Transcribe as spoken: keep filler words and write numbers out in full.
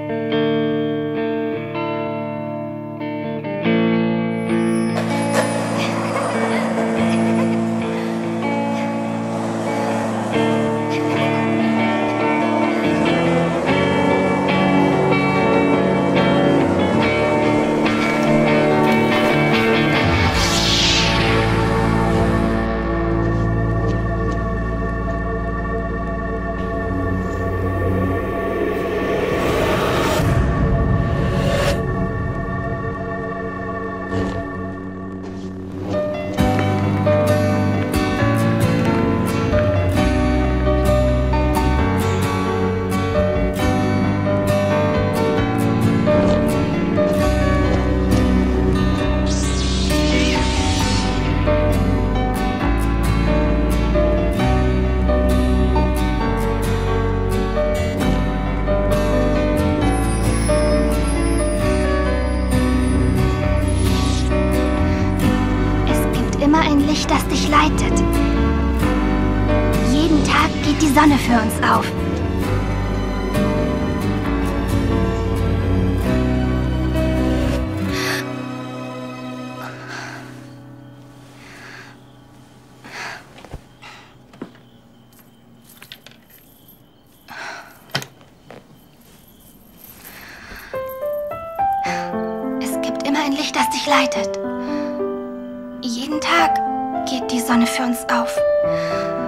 Immer ein Licht, das dich leitet. Jeden Tag geht die Sonne für uns auf. Es gibt immer ein Licht, das dich leitet. Jeden Tag geht die Sonne für uns auf.